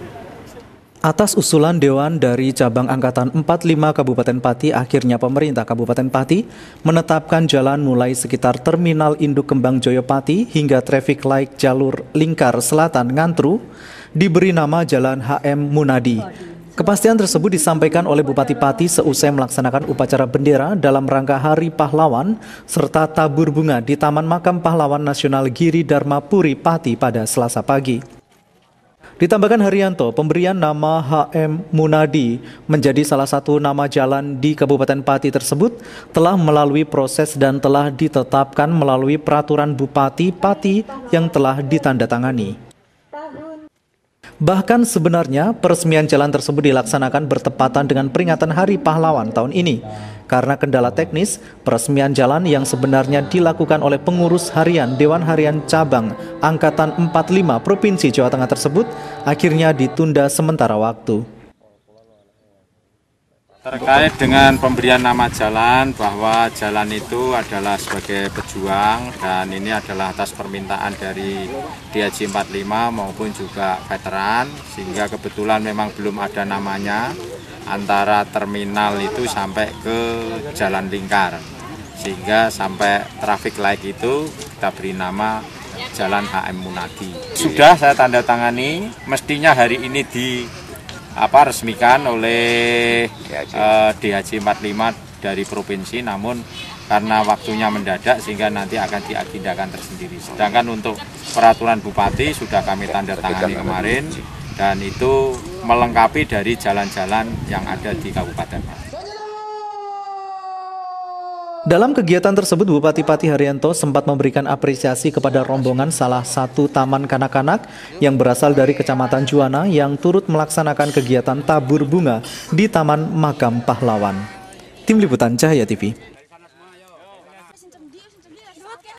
Atas usulan Dewan dari Cabang Angkatan 45 Kabupaten Pati, akhirnya pemerintah Kabupaten Pati menetapkan jalan mulai sekitar Terminal Induk Kembang Joyopati hingga traffic light jalur Lingkar Selatan Ngantru diberi nama Jalan HM Munadi. Kepastian tersebut disampaikan oleh Bupati Pati seusai melaksanakan upacara bendera dalam rangka Hari Pahlawan serta tabur bunga di Taman Makam Pahlawan Nasional Giri Dharma Puri Pati pada Selasa pagi. Ditambahkan Haryanto, pemberian nama HM Munadi menjadi salah satu nama jalan di Kabupaten Pati tersebut telah melalui proses dan telah ditetapkan melalui peraturan Bupati Pati yang telah ditandatangani. Bahkan sebenarnya peresmian jalan tersebut dilaksanakan bertepatan dengan peringatan Hari Pahlawan tahun ini. Karena kendala teknis, peresmian jalan yang sebenarnya dilakukan oleh pengurus harian Dewan Harian Cabang Angkatan 45 Provinsi Jawa Tengah tersebut akhirnya ditunda sementara waktu. Terkait dengan pemberian nama jalan, bahwa jalan itu adalah sebagai pejuang dan ini adalah atas permintaan dari DHJ 45 maupun juga veteran, sehingga kebetulan memang belum ada namanya antara terminal itu sampai ke Jalan Lingkar, sehingga sampai traffic light itu kita beri nama Jalan HM Munadi. Sudah saya tanda tangani, mestinya hari ini resmikan oleh DHJ 45 dari provinsi, namun karena waktunya mendadak sehingga nanti akan diagendakan tersendiri. Sedangkan untuk peraturan Bupati sudah kami tanda tangani kemarin dan itu melengkapi dari jalan-jalan yang ada di Kabupaten Pati. Dalam kegiatan tersebut, Bupati Pati Haryanto sempat memberikan apresiasi kepada rombongan salah satu taman kanak-kanak yang berasal dari Kecamatan Juwana yang turut melaksanakan kegiatan tabur bunga di Taman Makam Pahlawan. Tim Liputan Cahaya TV.